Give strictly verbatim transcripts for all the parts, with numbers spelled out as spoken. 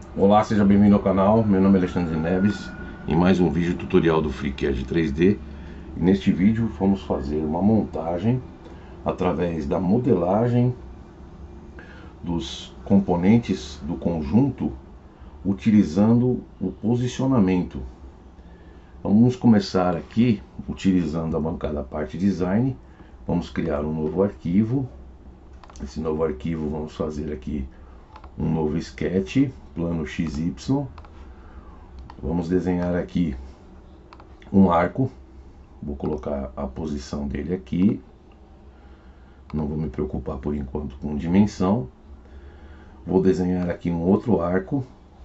Olá, seja bem-vindo ao canal. Meu nome é Alexandre Neves em mais um vídeo tutorial do FreeCAD três D. E neste vídeo vamos fazer uma montagem através da modelagem dos componentes do conjunto utilizando o posicionamento. Vamos começar aqui utilizando a bancada parte design. Vamos criar um novo arquivo. Esse novo arquivo vamos fazer aqui um novo sketch, plano X Y. Vamos desenhar aqui um arco. Vou colocar a posição dele aqui. Não vou me preocupar por enquanto com dimensão. Vou desenhar aqui um outro arco.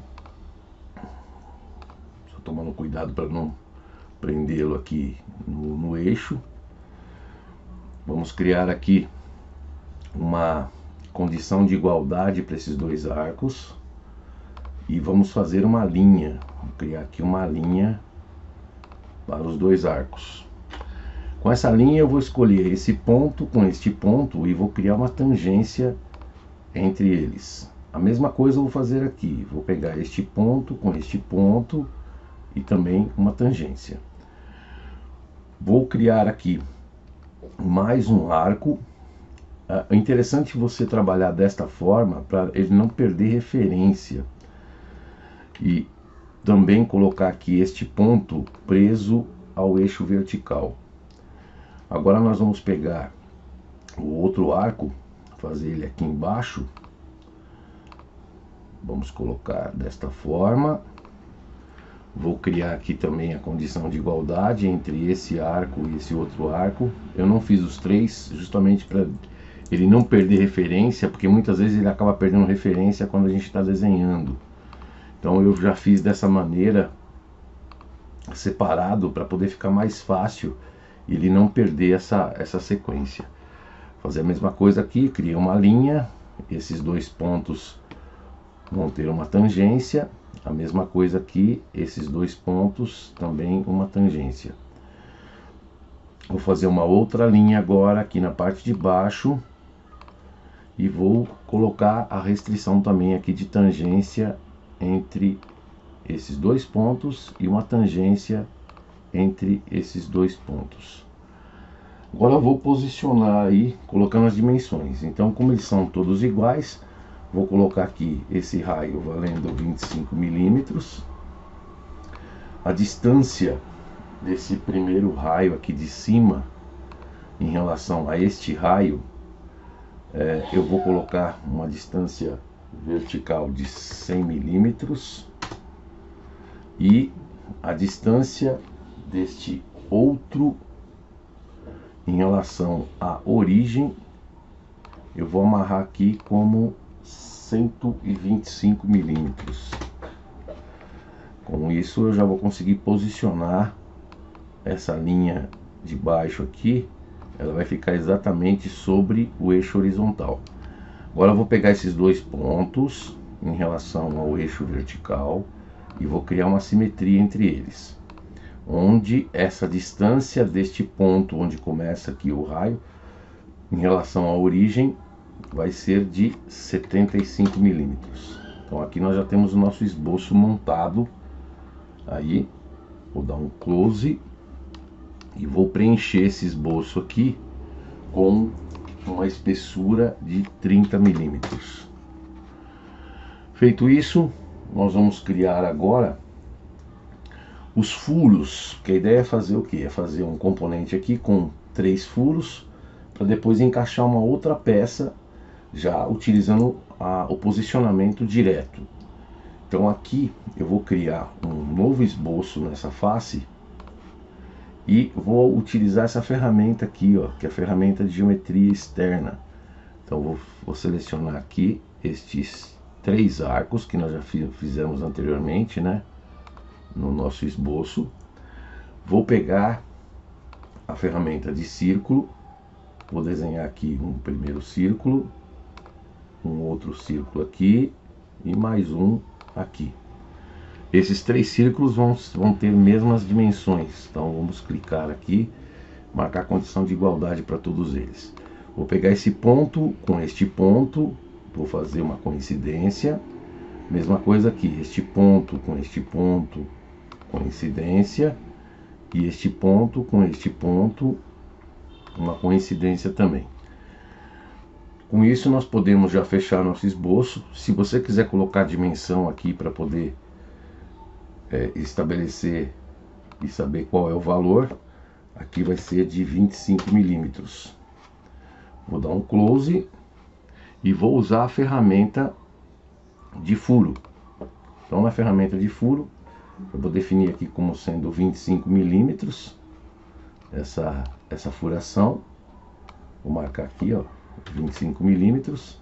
Só tomando cuidado para não prendê-lo aqui no, no eixo. Vamos criar aqui uma condição de igualdade para esses dois arcos e vamos fazer uma linha. Vou criar aqui uma linha para os dois arcos. Com essa linha eu vou escolher esse ponto com este ponto e vou criar uma tangência entre eles. A mesma coisa eu vou fazer aqui. Vou pegar este ponto com este ponto e também uma tangência. Vou criar aqui mais um arco. É interessante você trabalhar desta forma para ele não perder referência. E também colocar aqui este ponto preso ao eixo vertical. Agora nós vamos pegar o outro arco, fazer ele aqui embaixo. Vamos colocar desta forma. Vou criar aqui também a condição de igualdade entre esse arco e esse outro arco. Eu não fiz os três justamente para ele não perder referência, porque muitas vezes ele acaba perdendo referência quando a gente está desenhando. Então eu já fiz dessa maneira, separado, para poder ficar mais fácil ele não perder essa, essa sequência. Fazer a mesma coisa aqui, criar uma linha, esses dois pontos vão ter uma tangência. A mesma coisa aqui, esses dois pontos também uma tangência. Vou fazer uma outra linha agora aqui na parte de baixo. E vou colocar a restrição também aqui de tangência entre esses dois pontos e uma tangência entre esses dois pontos. Agora eu vou posicionar aí, colocando as dimensões. Então, como eles são todos iguais, vou colocar aqui esse raio valendo vinte e cinco milímetros. A distância desse primeiro raio aqui de cima em relação a este raio, É, eu vou colocar uma distância vertical de cem milímetros e a distância deste outro em relação à origem eu vou amarrar aqui como cento e vinte e cinco milímetros. Com isso eu já vou conseguir posicionar essa linha de baixo aqui. Ela vai ficar exatamente sobre o eixo horizontal. Agora eu vou pegar esses dois pontos em relação ao eixo vertical e vou criar uma simetria entre eles, onde essa distância deste ponto onde começa aqui o raio em relação à origem vai ser de setenta e cinco milímetros. Então aqui nós já temos o nosso esboço montado. Aí vou dar um close e vou preencher esse esboço aqui com uma espessura de trinta milímetros. Feito isso, nós vamos criar agora os furos, que a ideia é fazer o que? É fazer um componente aqui com três furos, para depois encaixar uma outra peça, já utilizando a, o posicionamento direto. Então aqui eu vou criar um novo esboço nessa face, e vou utilizar essa ferramenta aqui, ó, que é a ferramenta de geometria externa. Então vou, vou selecionar aqui estes três arcos que nós já fizemos anteriormente, né, no nosso esboço. Vou pegar a ferramenta de círculo, vou desenhar aqui um primeiro círculo, um outro círculo aqui e mais um aqui. Esses três círculos vão, vão ter mesmas dimensões. Então vamos clicar aqui, marcar a condição de igualdade para todos eles. Vou pegar esse ponto com este ponto, vou fazer uma coincidência. Mesma coisa aqui, este ponto com este ponto, coincidência, e este ponto com este ponto, uma coincidência também. Com isso nós podemos já fechar nosso esboço. Se você quiser colocar dimensão aqui para poder é, estabelecer e saber qual é o valor, aqui vai ser de vinte e cinco milímetros. Vou dar um close e vou usar a ferramenta de furo. Então na ferramenta de furo eu vou definir aqui como sendo vinte e cinco milímetros essa, essa furação. Vou marcar aqui, ó, vinte e cinco milímetros.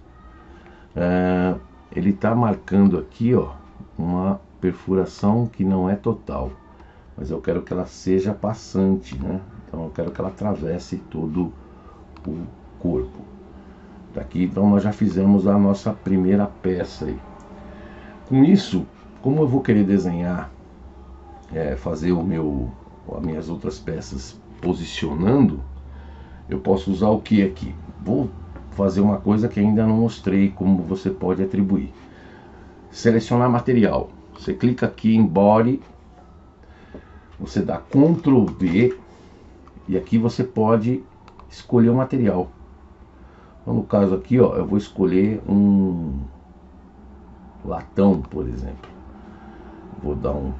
É, ele está marcando aqui, ó, uma perfuração que não é total, mas eu quero que ela seja passante, né? Então eu quero que ela atravesse todo o corpo. Daqui então nós já fizemos a nossa primeira peça aí. Com isso, como eu vou querer desenhar, é, fazer o meu, as minhas outras peças posicionando, eu posso usar o que aqui? Vou fazer uma coisa que ainda não mostrei como você pode atribuir. Selecionar material. Você clica aqui em Body, você dá control V e aqui você pode escolher o material. Então, no caso aqui, ó, eu vou escolher um latão, por exemplo. Vou dar um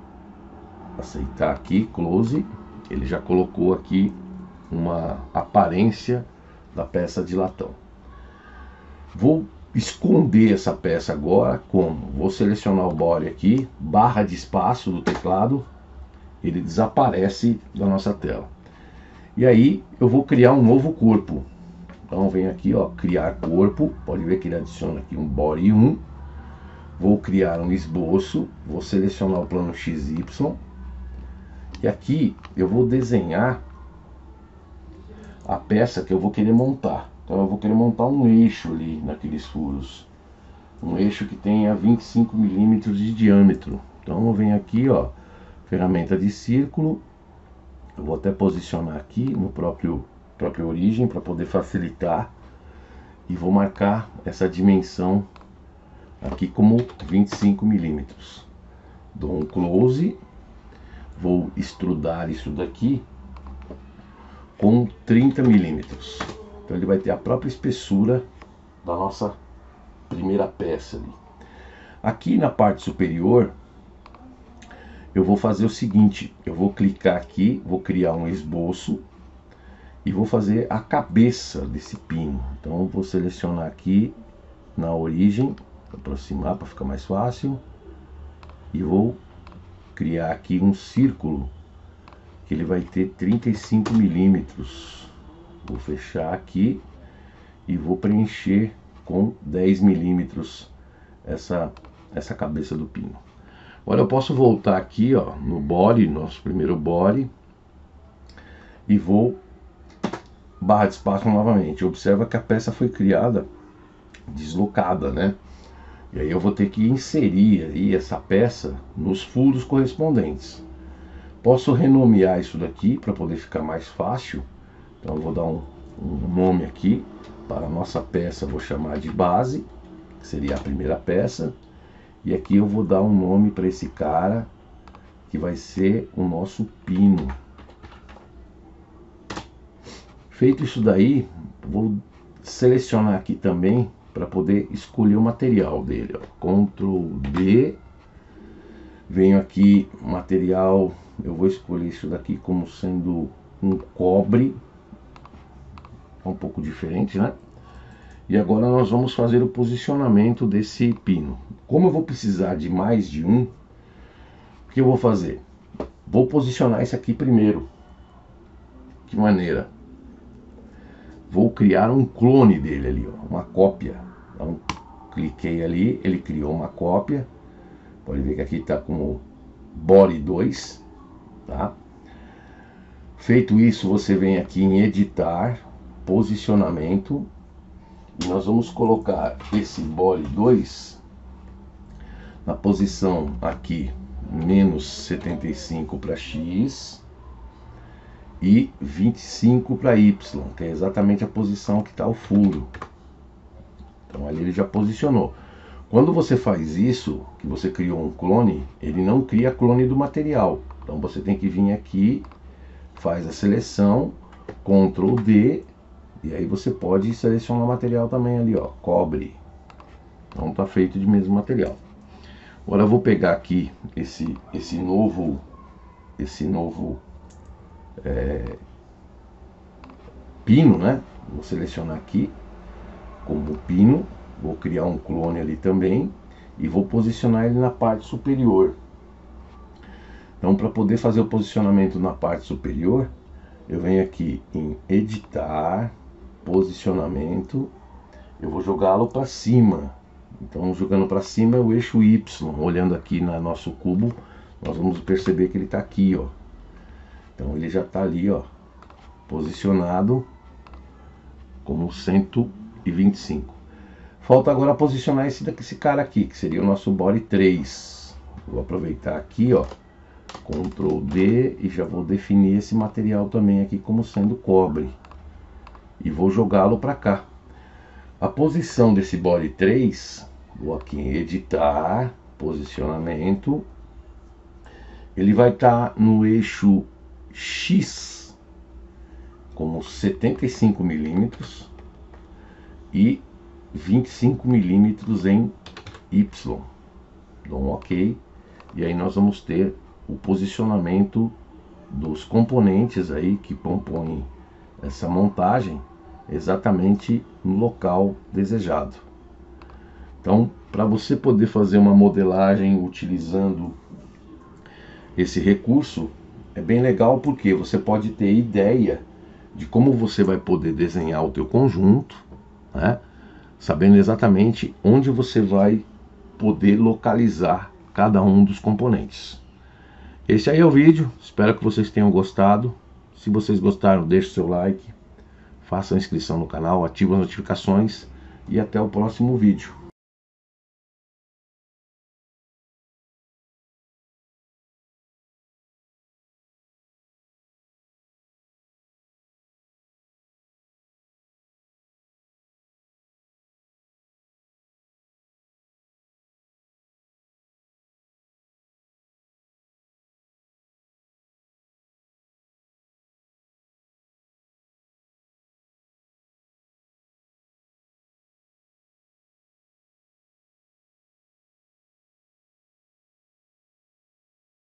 aceitar aqui, close. Ele já colocou aqui uma aparência da peça de latão. Vou esconder essa peça agora como? Vou selecionar o body aqui, barra de espaço do teclado, ele desaparece da nossa tela. E aí eu vou criar um novo corpo. Então vem aqui, ó, criar corpo, pode ver que ele adiciona aqui um body um. Vou criar um esboço, vou selecionar o plano X Y. E aqui eu vou desenhar a peça que eu vou querer montar. Então eu vou querer montar um eixo ali naqueles furos. Um eixo que tenha vinte e cinco milímetros de diâmetro. Então eu venho aqui, ó, ferramenta de círculo. Eu vou até posicionar aqui no próprio própria origem para poder facilitar. E vou marcar essa dimensão aqui como vinte e cinco milímetros. Dou um close. Vou extrudar isso daqui com trinta milímetros. Então ele vai ter a própria espessura da nossa primeira peça ali. Aqui na parte superior eu vou fazer o seguinte, eu vou clicar aqui, vou criar um esboço e vou fazer a cabeça desse pino. Então eu vou selecionar aqui na origem, aproximar para ficar mais fácil, e vou criar aqui um círculo que ele vai ter trinta e cinco milímetros. Vou fechar aqui e vou preencher com dez milímetros essa, essa cabeça do pino. Agora eu posso voltar aqui, ó, no body, nosso primeiro body, e vou barra de espaço novamente. Observa que a peça foi criada deslocada, né? E aí eu vou ter que inserir aí essa peça nos furos correspondentes. Posso renomear isso daqui para poder ficar mais fácil. Então eu vou dar um, um nome aqui para a nossa peça, vou chamar de base, que seria a primeira peça. E aqui eu vou dar um nome para esse cara, que vai ser o nosso pino. Feito isso daí, vou selecionar aqui também para poder escolher o material dele, ó. control B, venho aqui, material, eu vou escolher isso daqui como sendo um cobre, um pouco diferente, né? E agora nós vamos fazer o posicionamento desse pino. Como eu vou precisar de mais de um, o que eu vou fazer? Vou posicionar esse aqui primeiro. Que maneira? Vou criar um clone dele ali, ó, uma cópia. Então cliquei ali, ele criou uma cópia. Pode ver que aqui está como body dois, tá? Feito isso, você vem aqui em editar, posicionamento, e nós vamos colocar esse body dois na posição aqui menos setenta e cinco para X e vinte e cinco para Y, que é exatamente a posição que está o furo. Então ali ele já posicionou. Quando você faz isso, que você criou um clone, ele não cria clone do material. Então você tem que vir aqui, faz a seleção, control D, e aí você pode selecionar o material também ali, ó, cobre. Então tá feito de mesmo material. Agora eu vou pegar aqui esse, esse novo, esse novo é, pino, né? Vou selecionar aqui como pino, vou criar um clone ali também e vou posicionar ele na parte superior. Então, para poder fazer o posicionamento na parte superior, eu venho aqui em editar, posicionamento, eu vou jogá-lo para cima. Então, jogando para cima é o eixo Y. Olhando aqui no nosso cubo, nós vamos perceber que ele está aqui, ó. Então, ele já está ali, ó, posicionado como cento e vinte e cinco. Falta agora posicionar esse daqui, esse cara aqui, que seria o nosso body três. Vou aproveitar aqui, ó, control D, e já vou definir esse material também aqui como sendo cobre. E vou jogá-lo para cá. A posição desse body três, vou aqui em editar, posicionamento, ele vai estar tá no eixo X como setenta e cinco milímetros e vinte e cinco milímetros em Y. Dou um OK, e aí nós vamos ter o posicionamento dos componentes aí que compõem essa montagem exatamente no local desejado. Então, para você poder fazer uma modelagem utilizando esse recurso, é bem legal porque você pode ter ideia de como você vai poder desenhar o teu conjunto, né? Sabendo exatamente onde você vai poder localizar cada um dos componentes. Esse aí é o vídeo, espero que vocês tenham gostado. Se vocês gostaram, deixe seu like, faça a inscrição no canal, ative as notificações e até o próximo vídeo.